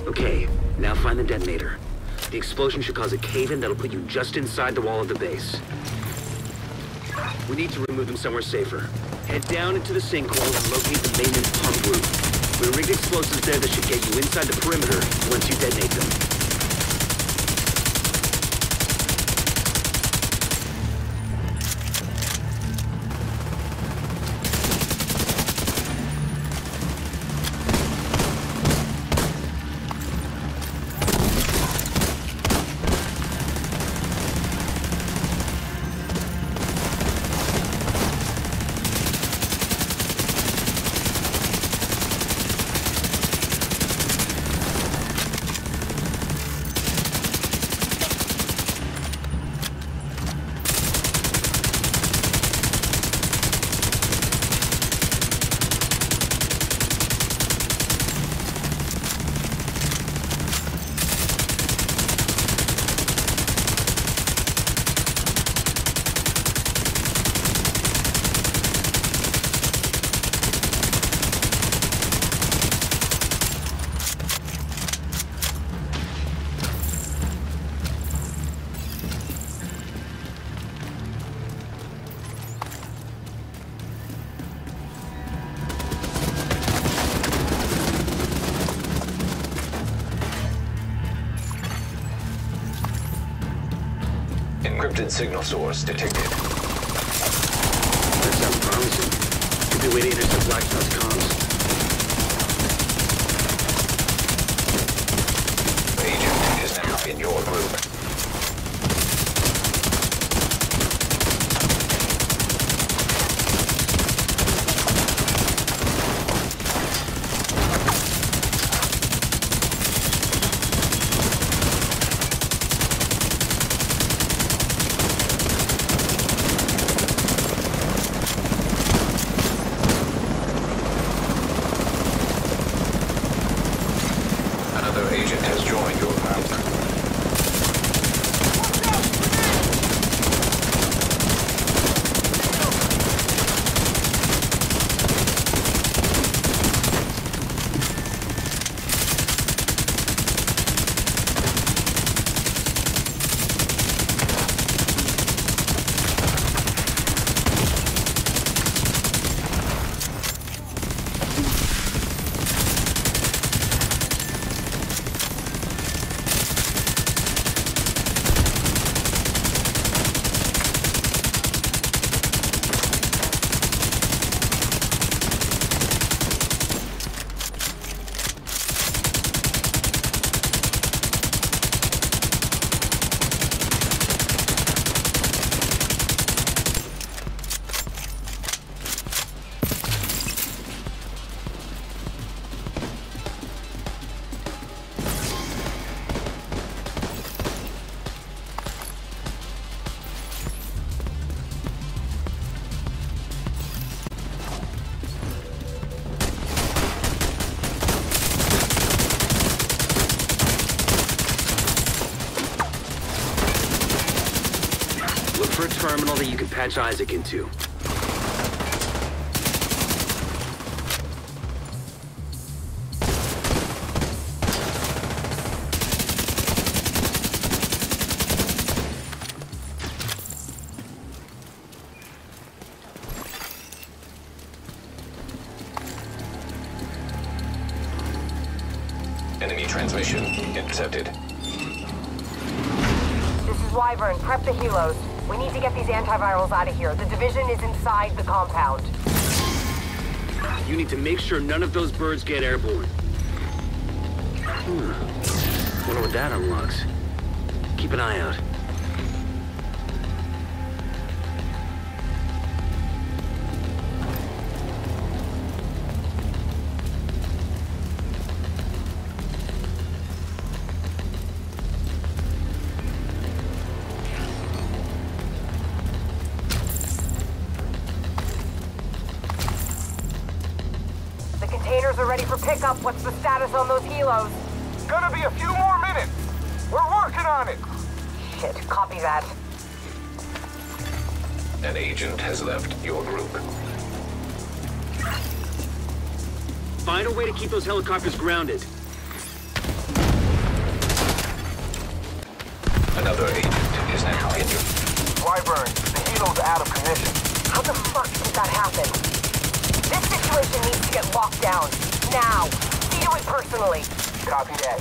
Okay, now find the detonator. The explosion should cause a cave-in that'll put you just inside the wall of the base. We need to remove them somewhere safer. Head down into the sinkhole and locate the maintenance pump room. We rigged explosives there that should get you inside the perimeter once you detonate them. Encrypted signal source detected. That sounds promising. Could be a way to intercept Blackstone's comms. Agent is now in your group. Agent has joined your group. For a terminal that you can patch Isaac into. Enemy transmission intercepted. This is Wyvern. Prep the helos. We need to get these antivirals out of here. The division is inside the compound. You need to make sure none of those birds get airborne. Wonder what that unlocks. Keep an eye out. Containers are ready for pickup. What's the status on those helos? Gonna be a few more minutes. We're working on it. Shit, copy that. An agent has left your group. Find a way to keep those helicopters grounded. Another agent is now in your... Wyvern, the helo's out of commission. How the fuck did that happen? This situation needs to get locked down. Now. See to it personally. Copy that.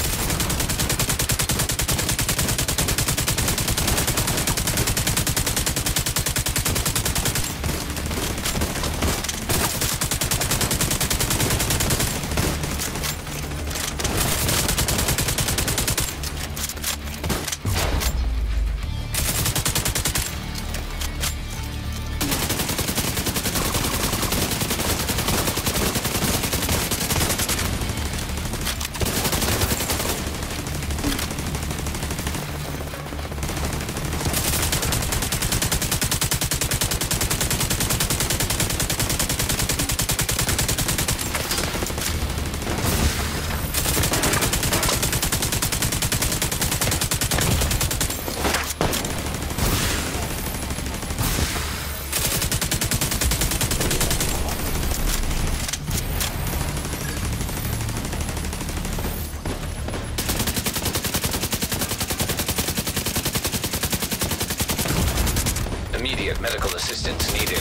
Immediate medical assistance needed.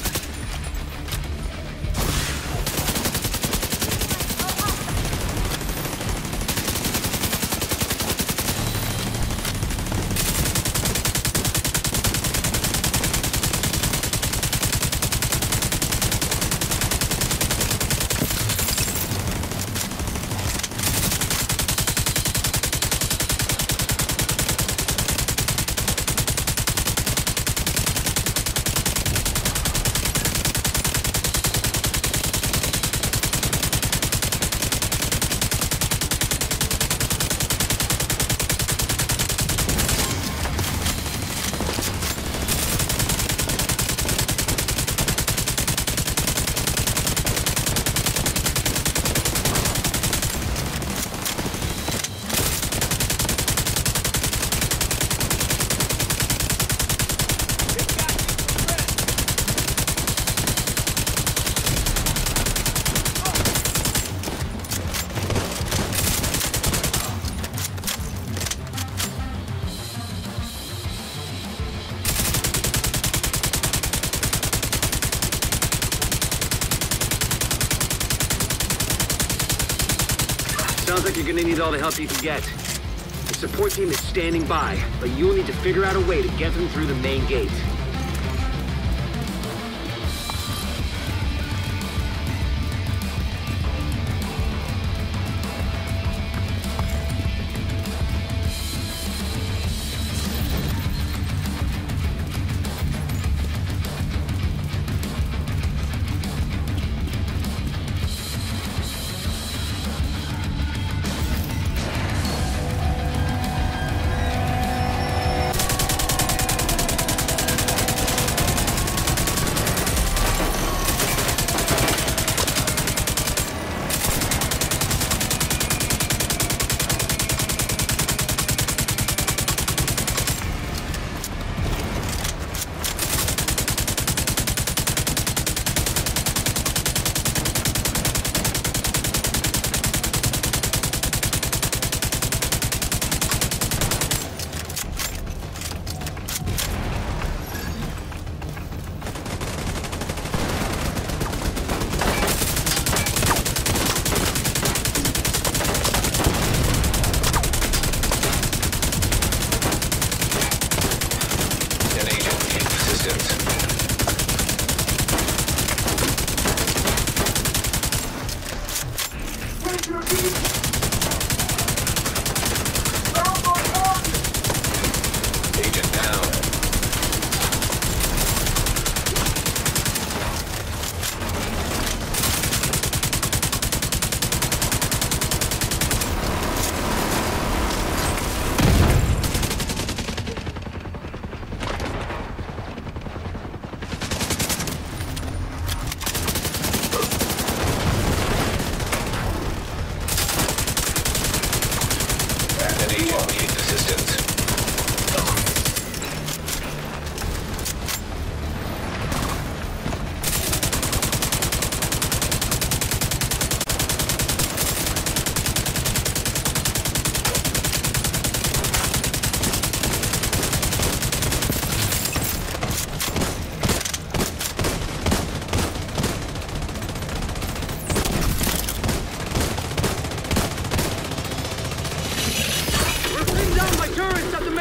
Sounds like you're gonna need all the help you can get. The support team is standing by, but you'll need to figure out a way to get them through the main gate.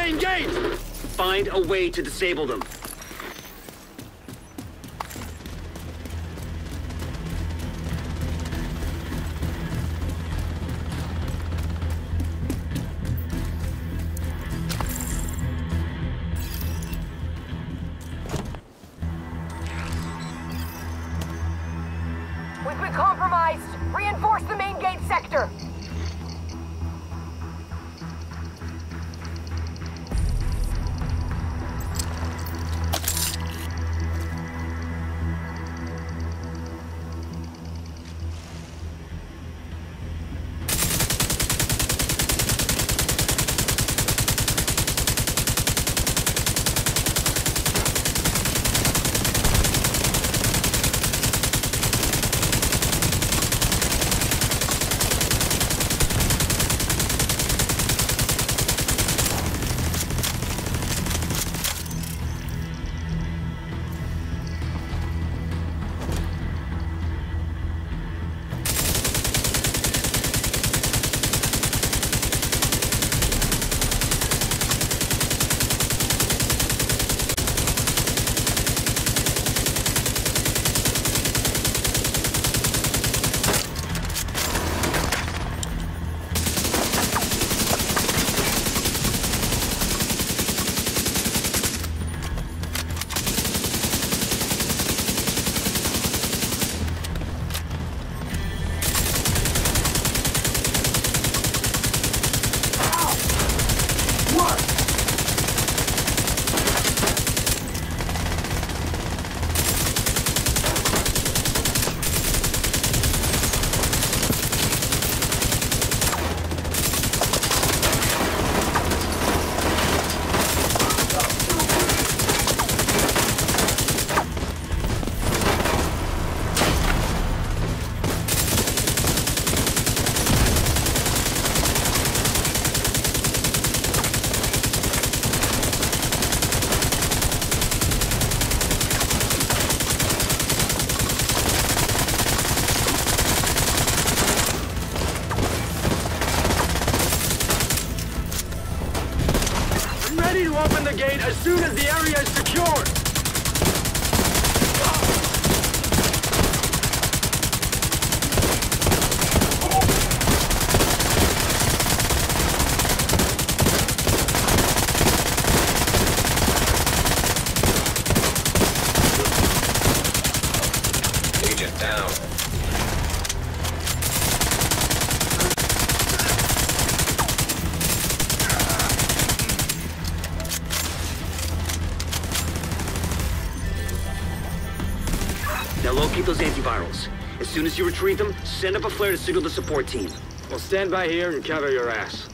main gate! Find a way to disable them. We've been compromised. Reinforce the main gate sector. Open the gate as soon as the area is secured! Agent down. Now locate those antivirals. As soon as you retrieve them, send up a flare to signal the support team. We'll stand by here and cover your ass.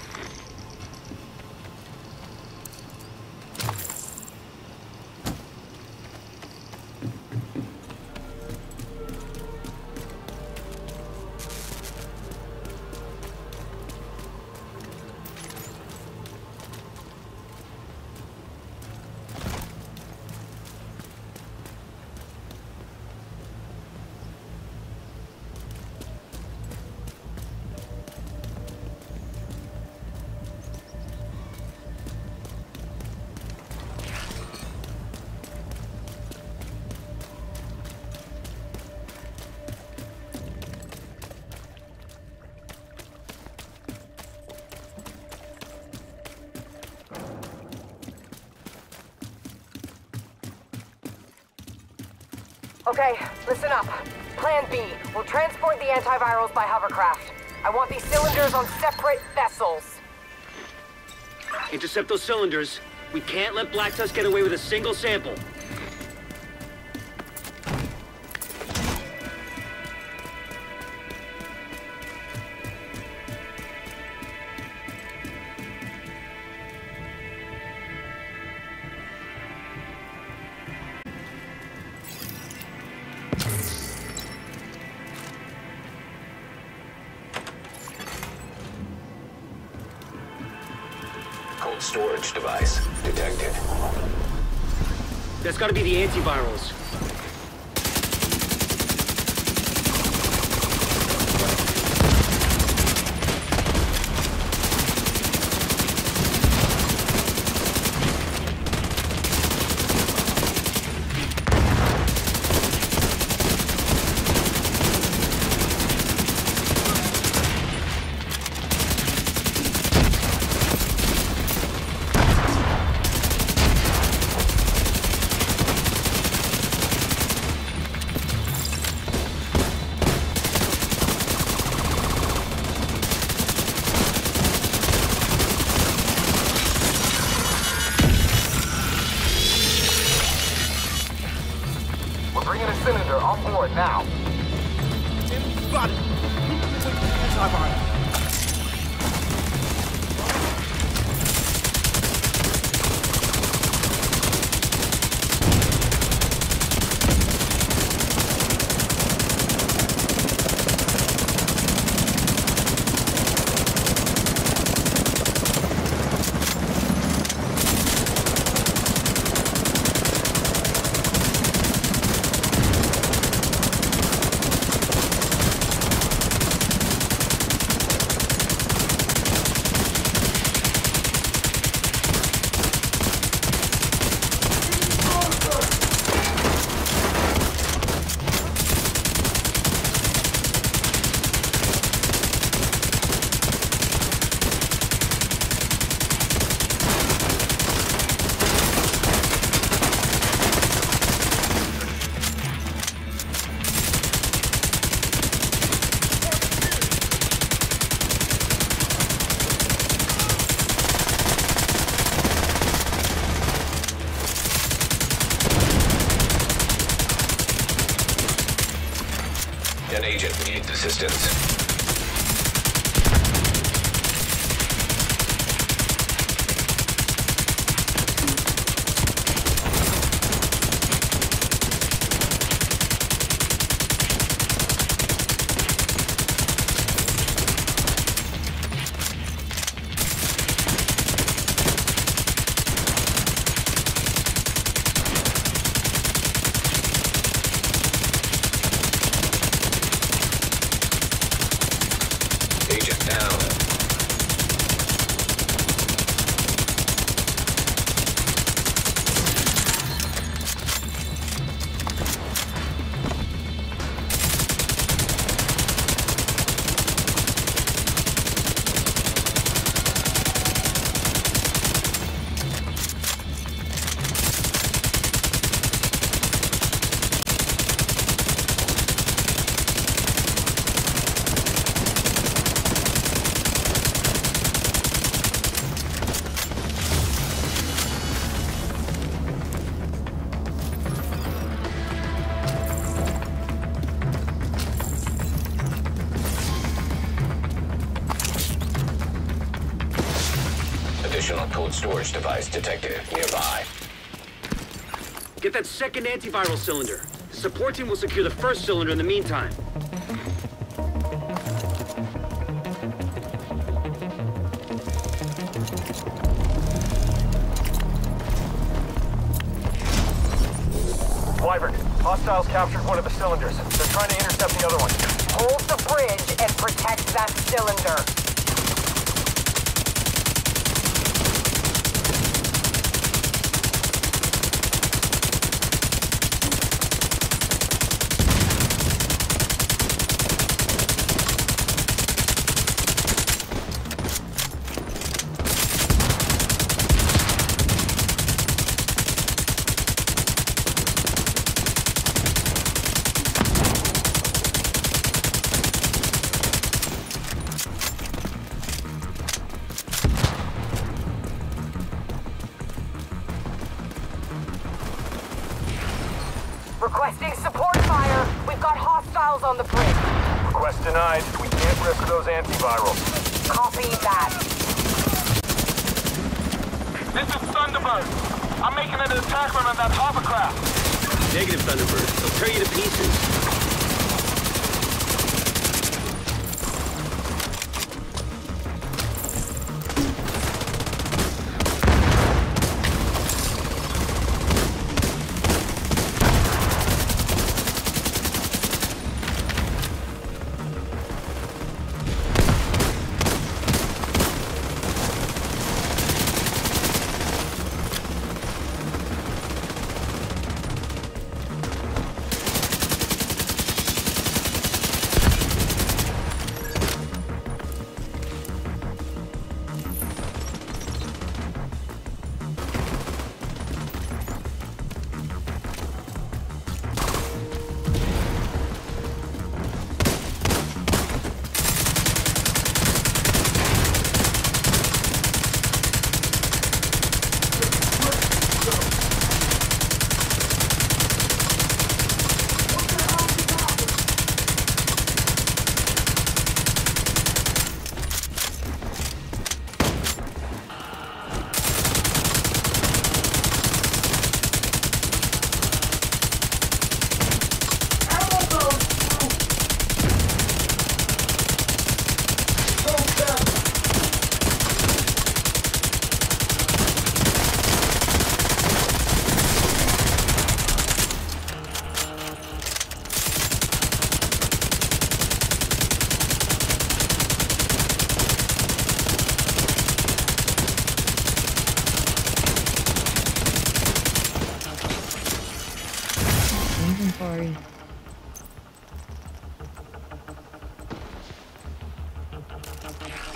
Okay, listen up. Plan B. We'll transport the antivirals by hovercraft. I want these cylinders on separate vessels. Intercept those cylinders. We can't let Black Tusk get away with a single sample. Cold storage device detected. That's gotta be the antivirals. On board now. Tim, got it. Wait for the antivirus. An agent needs assistance. Agent down. Additional cold storage device detected nearby. Get that second antiviral cylinder. The support team will secure the first cylinder in the meantime. Wyvern, hostiles captured one of the cylinders. They're trying to intercept the other one. Hold the bridge and protect that cylinder. Requesting support fire. We've got hostiles on the bridge. Request denied. We can't risk those antivirals. Copy that. This is Thunderbird. I'm making an attack run on that hovercraft. Negative, Thunderbird. They'll tear you to pieces.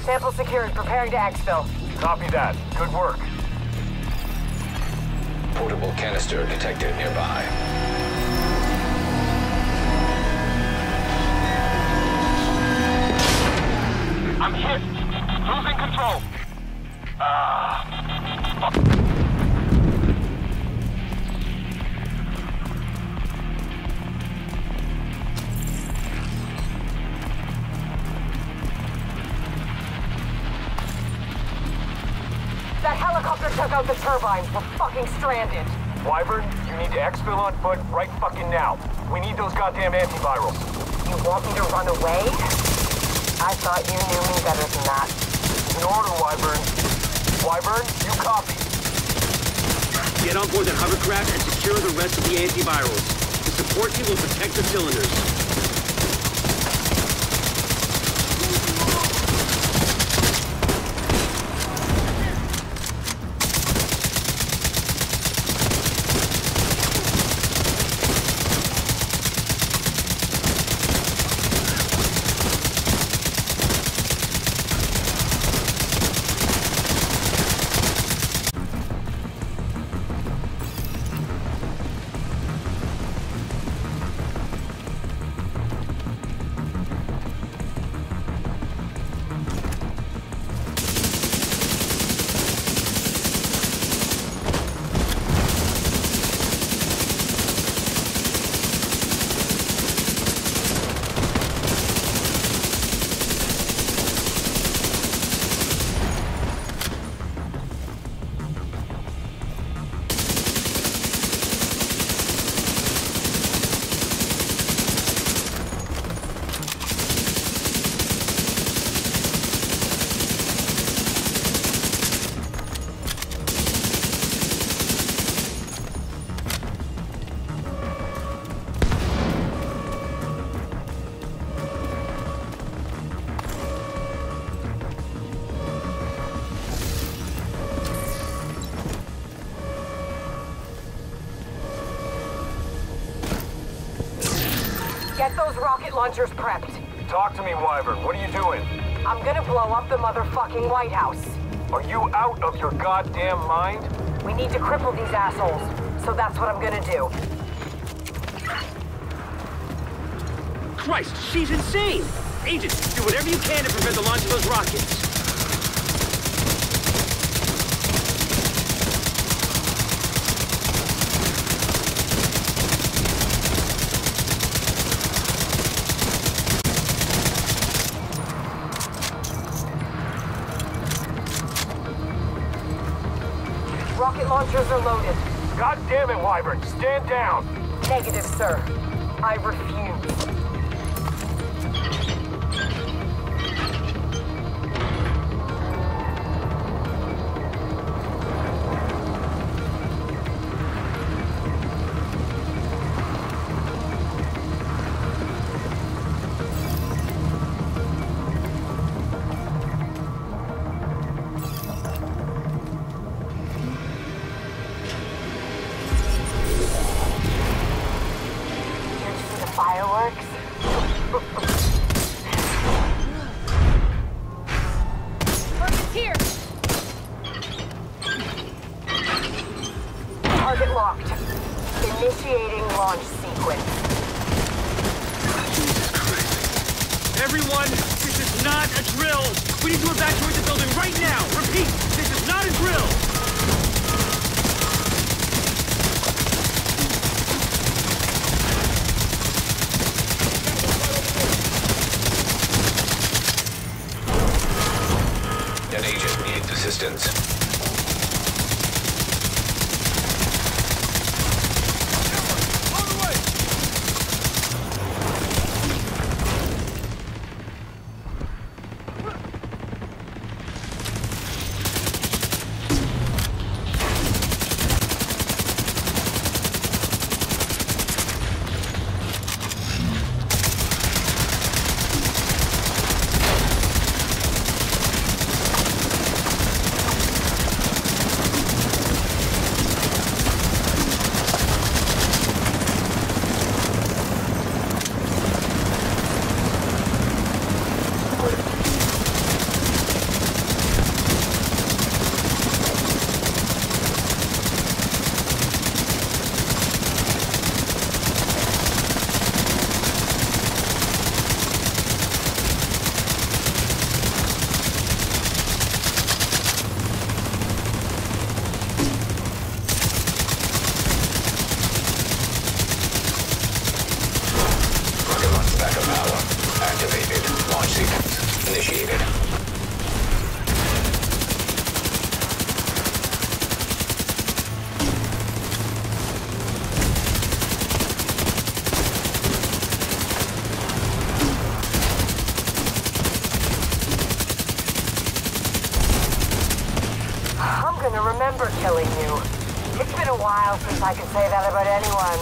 Sample secured. Preparing to exfil. Copy that. Good work. Portable canister detected nearby. I'm hit. Losing control. That helicopter took out the turbines. We're fucking stranded. Wyvern, you need to exfil on foot right fucking now. We need those goddamn antivirals. You want me to run away? I thought you knew me better than that. In order, Wyvern. Wyvern, you copy. Get on board the hovercraft and secure the rest of the antivirals. The support team will protect the cylinders. Get those rocket launchers prepped. Talk to me, Wyvern. What are you doing? I'm gonna blow up the motherfucking White House. Are you out of your goddamn mind? We need to cripple these assholes, so that's what I'm gonna do. Christ, she's insane! Agent, do whatever you can to prevent the launch of those rockets. Rocket launchers are loaded. God damn it, Wyvern. Stand down. Negative, sir. I refuse. Fireworks? Target's here! Target locked. Initiating launch sequence. Jesus Christ. Everyone, this is not a drill! We need to evacuate the building right now! Repeat, this is not a drill! An agent needs assistance. I'm gonna remember killing you. It's been a while since I could say that about anyone.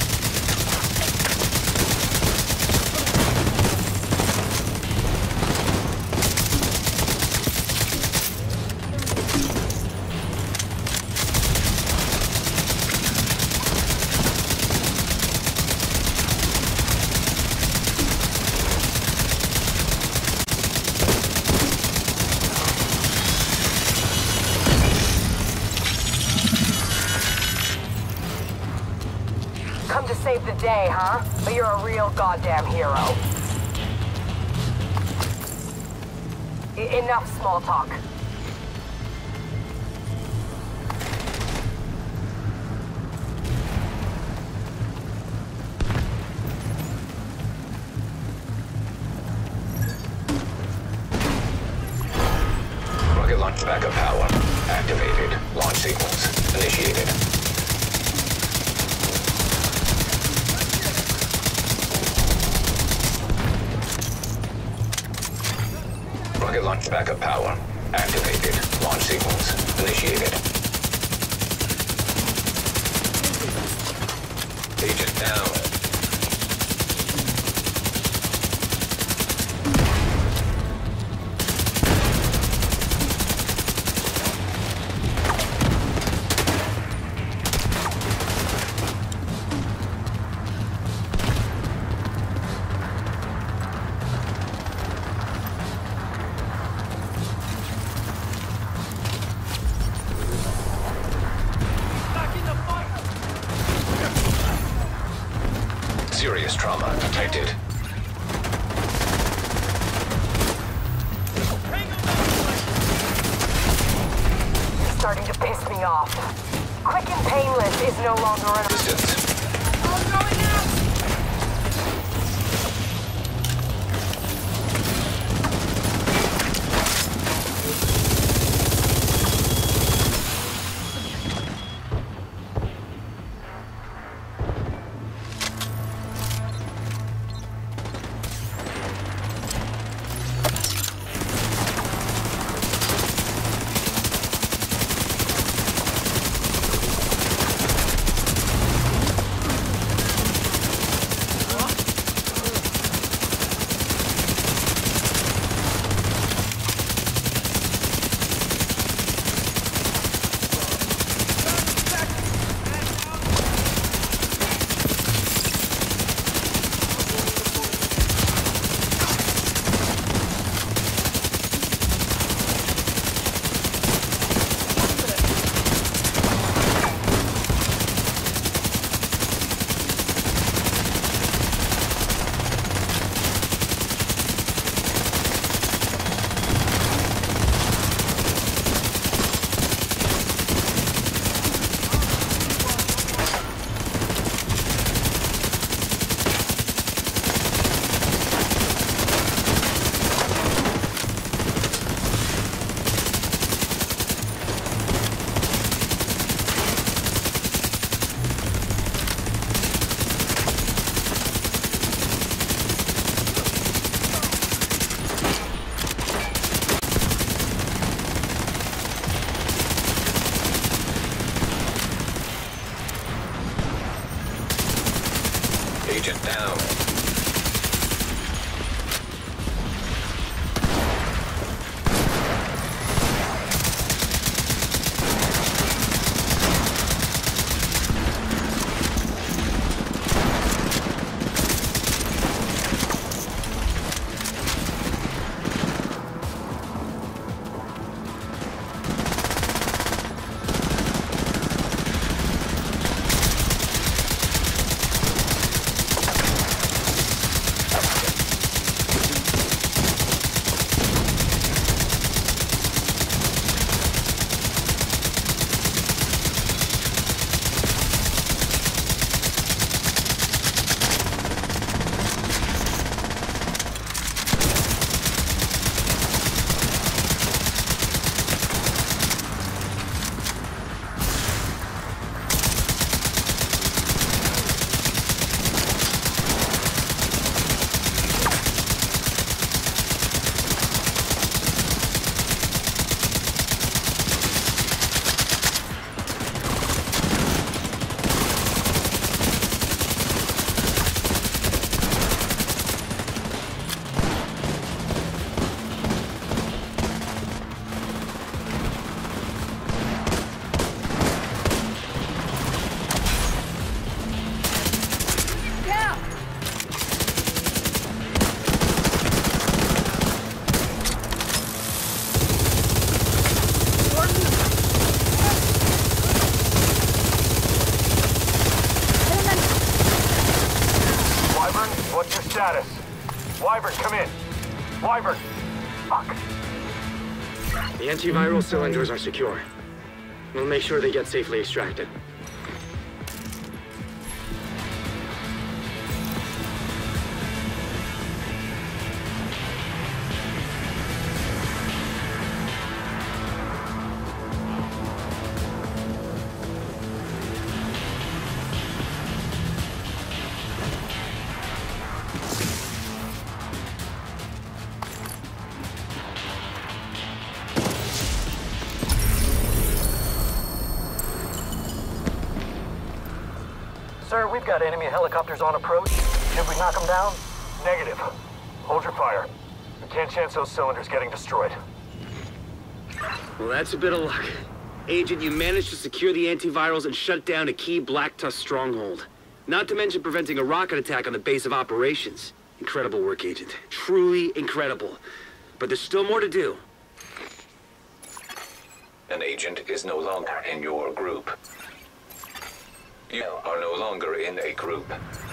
Come to save the day, huh? But you're a real goddamn hero. Enough small talk. Rocket launch backup power activated. Launch sequence initiated. Rocket launch backup power activated. Launch sequence initiated. Agent down. Serious trauma detected. Starting to piss me off. Quick and painless is no longer an Distance. Agent down. Wyvern, come in. Wyvern. Fuck. The antiviral cylinders are secure. We'll make sure they get safely extracted. Sir, we've got enemy helicopters on approach. Should we knock them down? Negative. Hold your fire. We can't chance those cylinders getting destroyed. Well, that's a bit of luck. Agent, you managed to secure the antivirals and shut down a key Black Tusk stronghold. Not to mention preventing a rocket attack on the base of operations. Incredible work, Agent. Truly incredible. But there's still more to do. An agent is no longer in your group. You are no longer in a group.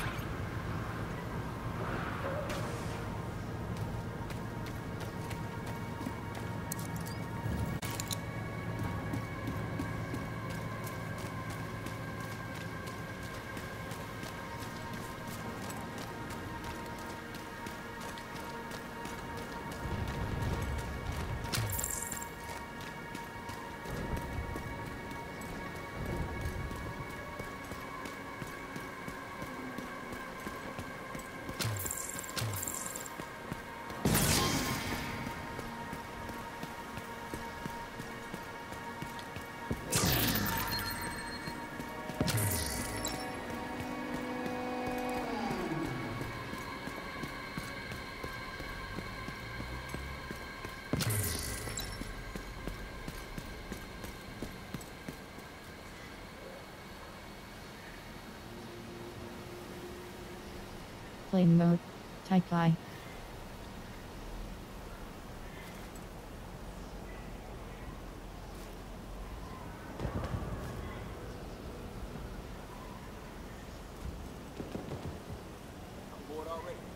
Plane mode. Type I. I'm bored already.